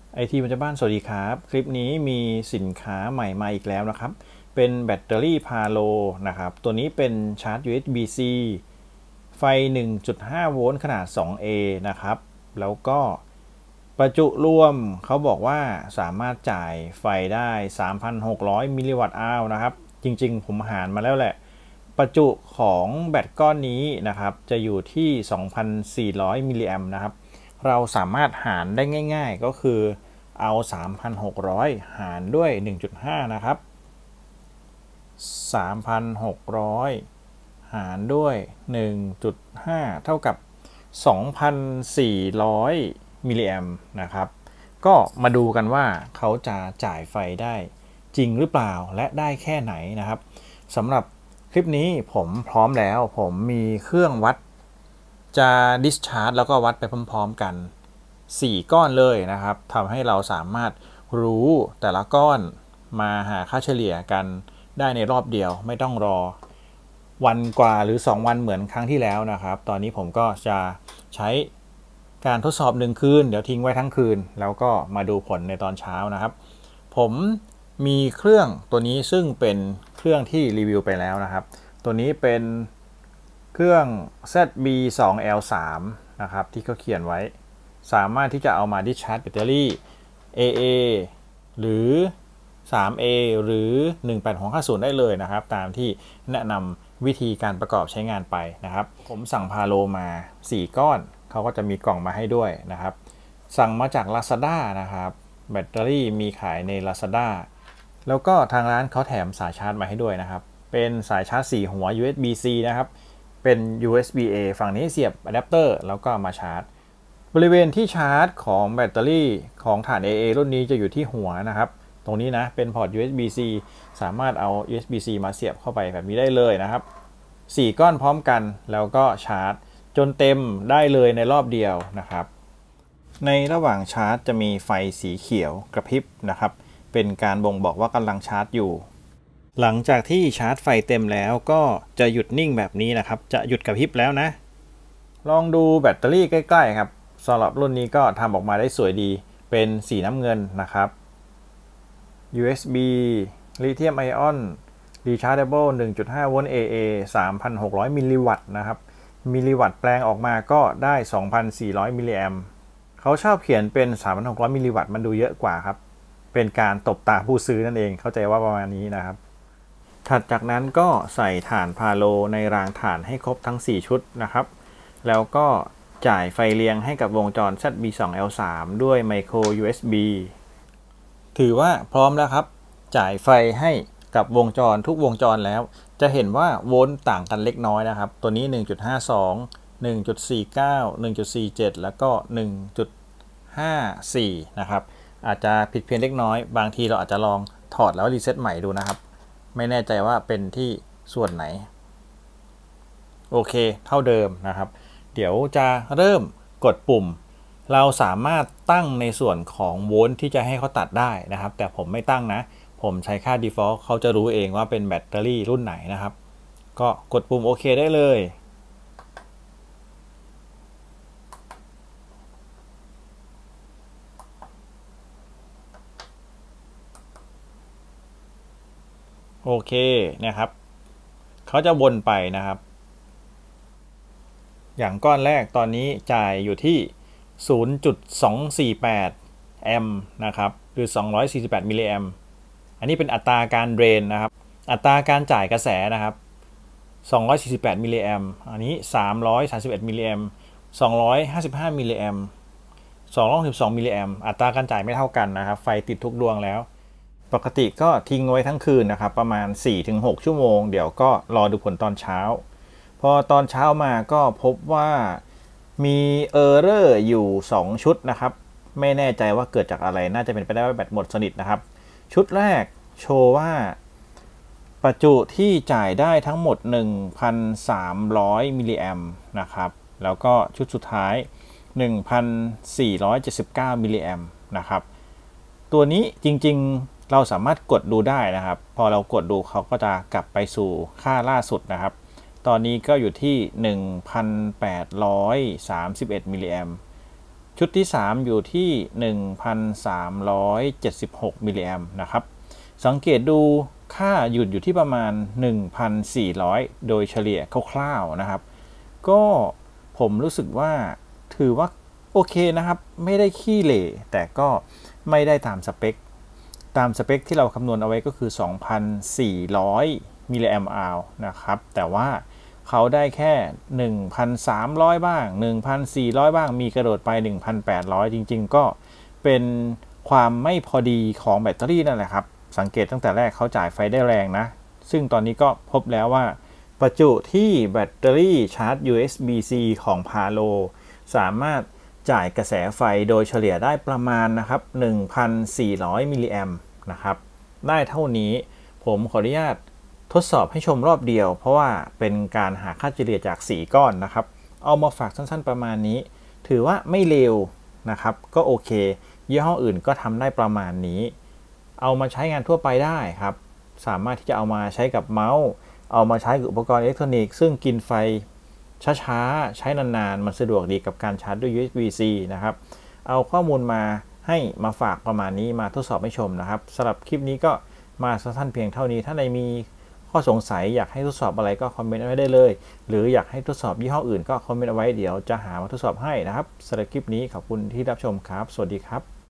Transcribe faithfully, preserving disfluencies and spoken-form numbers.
ไอทีมันจะบ้านสวัสดีครับคลิปนี้มีสินค้าใหม่มาอีกแล้วนะครับเป็นแบตเตอรี่พาโลนะครับตัวนี้เป็นชาร์จ ยู เอส บี ซี ไฟ หนึ่งจุดห้า โวลต์ขนาด สอง เอ นะครับแล้วก็ประจุรวมเขาบอกว่าสามารถจ่ายไฟได้ สามพันหกร้อย มิลลิวัตต์อาวนะครับจริงๆผมหารมาแล้วแหละประจุของแบตก้อนนี้นะครับจะอยู่ที่ สองพันสี่ร้อย มิลลิแอมป์นะครับเราสามารถหารได้ง่ายๆก็คือเอา สามพันหกร้อย หารด้วย หนึ่งจุดห้า นะครับ สามพันหกร้อย หารด้วย หนึ่งจุดห้า เท่ากับ สองพันสี่ร้อย มิลลิแอมป์นะครับก็มาดูกันว่าเขาจะจ่ายไฟได้จริงหรือเปล่าและได้แค่ไหนนะครับสำหรับคลิปนี้ผมพร้อมแล้วผมมีเครื่องวัดจะดิสชาร์จแล้วก็วัดไปพร้อมๆกันสี่ก้อนเลยนะครับทำให้เราสามารถรู้แต่ละก้อนมาหาค่าเฉลี่ยกันได้ในรอบเดียวไม่ต้องรอวันกว่าหรือสองวันเหมือนครั้งที่แล้วนะครับตอนนี้ผมก็จะใช้การทดสอบหนึ่งคืนเดี๋ยวทิ้งไว้ทั้งคืนแล้วก็มาดูผลในตอนเช้านะครับผมมีเครื่องตัวนี้ซึ่งเป็นเครื่องที่รีวิวไปแล้วนะครับตัวนี้เป็นเครื่อง แซด บี ทู แอล ทรี นะครับที่เขาเขียนไว้สามารถที่จะเอามาดิชาร์จแบตเตอรี่ เอ เอ หรือ ทรี เอ หรือ หนึ่งแปดหกห้าศูนย์ ได้เลยนะครับตามที่แนะนำวิธีการประกอบใช้งานไปนะครับผมสั่งพาโลมาสี่ก้อนเขาก็จะมีกล่องมาให้ด้วยนะครับสั่งมาจาก Lazada นะครับแบตเตอรี่มีขายใน Lazada แล้วก็ทางร้านเขาแถมสายชาร์จมาให้ด้วยนะครับเป็นสายชาร์จสี่หัว ยู เอส บี ซี นะครับเป็น ยู เอส บี เอ ฝั่งนี้เสียบอะแดปเตอร์แล้วก็มาชาร์จบริเวณที่ชาร์จของแบตเตอรี่ของฐาน เอ เอ รุ่นนี้จะอยู่ที่หัวนะครับตรงนี้นะเป็นพอร์ต ยู เอส บี ซี สามารถเอา ยู เอส บี ซี มาเสียบเข้าไปแบบนี้ได้เลยนะครับสี่ก้อนพร้อมกันแล้วก็ชาร์จจนเต็มได้เลยในรอบเดียวนะครับในระหว่างชาร์จจะมีไฟสีเขียวกระพริบนะครับเป็นการบ่งบอกว่ากำลังชาร์จอยู่หลังจากที่ชาร์จไฟเต็มแล้วก็จะหยุดนิ่งแบบนี้นะครับจะหยุดกระพริบแล้วนะลองดูแบตเตอรี่ใกล้ๆครับสำหรับรุ่นนี้ก็ทำออกมาได้สวยดีเป็นสีน้ำเงินนะครับ ยู เอส บี Lithium Ion Rechargeable หนึ่งจุดห้า โวลต์ เอ เอ สามพันหกร้อย มิลลิวัตต์นะครับมิลลิวัตต์แปลงออกมาก็ได้ สองพันสี่ร้อย มิลลิแอมป์เขาชอบเขียนเป็น สามพันหกร้อย มิลลิวัตต์มันดูเยอะกว่าครับเป็นการตบตาผู้ซื้อนั่นเองเข้าใจว่าประมาณนี้นะครับถัดจากนั้นก็ใส่ถ่านพาโลในรางถ่านให้ครบทั้งสี่ชุดนะครับแล้วก็จ่ายไฟเลี้ยงให้กับวงจร แซด บี ทู แอล ทรี ด้วยไมโคร ยู เอส บี ถือว่าพร้อมแล้วครับจ่ายไฟให้กับวงจรทุกวงจรแล้วจะเห็นว่าโวลต์ต่างกันเล็กน้อยนะครับตัวนี้ หนึ่งจุดห้าสอง หนึ่งจุดสี่เก้า หนึ่งจุดสี่เจ็ด แล้วก็ หนึ่งจุดห้าสี่ นะครับอาจจะผิดเพี้ยนเล็กน้อยบางทีเราอาจจะลองถอดแล้วรีเซ็ตใหม่ดูนะครับไม่แน่ใจว่าเป็นที่ส่วนไหนโอเคเท่าเดิมนะครับเดี๋ยวจะเริ่มกดปุ่มเราสามารถตั้งในส่วนของโวลต์ที่จะให้เขาตัดได้นะครับแต่ผมไม่ตั้งนะผมใช้ค่า default เขาจะรู้เองว่าเป็นแบตเตอรี่รุ่นไหนนะครับก็กดปุ่มโอเคได้เลยโอเคนะครับเขาจะวนไปนะครับอย่างก้อนแรกตอนนี้จ่ายอยู่ที่ ศูนย์จุดสองสี่แปด แอมป์นะครับคือสองร้อยสี่สิบแปดมิลลิแอมป์อันนี้เป็นอัตราการเดรนนะครับอัตราการจ่ายกระแสนะครับสองร้อยสี่สิบแปดมิลลิแอมป์อันนี้สามร้อยสามสิบเอ็ดมิลลิแอมป์สองร้อยห้าสิบห้ามิลลิแอมป์สองร้อยสิบสองมิลลิแอมป์อัตราการจ่ายไม่เท่ากันนะครับไฟติดทุกดวงแล้วปกติก็ทิ้งไว้ทั้งคืนนะครับประมาณ สี่ถึงหก ชั่วโมงเดี๋ยวก็รอดูผลตอนเช้าพอตอนเช้ามาก็พบว่ามีเออร์เรอร์อยู่สองชุดนะครับไม่แน่ใจว่าเกิดจากอะไรน่าจะเป็นไปได้ว่าแบตหมดสนิทนะครับชุดแรกโชว์ว่าประจุที่จ่ายได้ทั้งหมด หนึ่งพันสามร้อย มิลลิแอมป์นะครับแล้วก็ชุดสุดท้าย หนึ่งพันสี่ร้อยเจ็ดสิบเก้า มิลลิแอมป์นะครับตัวนี้จริงๆเราสามารถกดดูได้นะครับพอเรากดดูเขาก็จะกลับไปสู่ค่าล่าสุดนะครับตอนนี้ก็อยู่ที่ หนึ่งพันแปดร้อยสามสิบเอ็ด มิลลิแอมป์ชุดที่สามอยู่ที่ หนึ่งพันสามร้อยเจ็ดสิบหก มิลลิแอมป์นะครับสังเกตดูค่าหยุดอยู่ที่ประมาณ หนึ่งพันสี่ร้อย โดยเฉลี่ยคร่าวๆนะครับก็ผมรู้สึกว่าถือว่าโอเคนะครับไม่ได้ขี้เหร่แต่ก็ไม่ได้ตามสเปคตามสเปคที่เราคำนวณเอาไว้ก็คือ สองพันสี่ร้อย มิลลิแอมป์อาวร์นะครับแต่ว่าเขาได้แค่ หนึ่งพันสามร้อย บ้าง หนึ่งพันสี่ร้อย บ้างมีกระโดดไป หนึ่งพันแปดร้อย จริงๆก็เป็นความไม่พอดีของแบตเตอรี่นั่นแหละครับสังเกตตั้งแต่แรกเขาจ่ายไฟได้แรงนะซึ่งตอนนี้ก็พบแล้วว่าประจุที่แบตเตอรี่ชาร์จ ยู เอส บี ซี ของ Palo สามารถจ่ายกระแสไฟโดยเฉลี่ยได้ประมาณนะครับ หนึ่งพันสี่ร้อย มิลลิแอมป์นะครับได้เท่านี้ผมขออนุญาตทดสอบให้ชมรอบเดียวเพราะว่าเป็นการหาค่าเฉลี่ยจากสี่ก้อนนะครับเอามาฝากสั้นๆประมาณนี้ถือว่าไม่เลวนะครับก็โอเคยี่ห้ออื่นก็ทำได้ประมาณนี้เอามาใช้งานทั่วไปได้ครับสามารถที่จะเอามาใช้กับเมาส์เอามาใช้กับอุปกรณ์อิเล็กทรอนิกส์ซึ่งกินไฟช้าๆใช้นานๆมันสะดวกดีกับการชาร์จด้วย ยู เอส บี ซี นะครับเอาข้อมูลมาให้มาฝากประมาณนี้มาทดสอบให้ชมนะครับสำหรับคลิปนี้ก็มาสั้นๆเพียงเท่านี้ถ้าในมีข้อสงสัยอยากให้ทดสอบอะไรก็คอมเมนต์ไว้ได้เลยหรืออยากให้ทดสอบยี่ห้ออื่นก็คอมเมนต์เอาไว้เดี๋ยวจะหามาทดสอบให้นะครับสำหรับคลิปนี้ขอบคุณที่รับชมครับสวัสดีครับ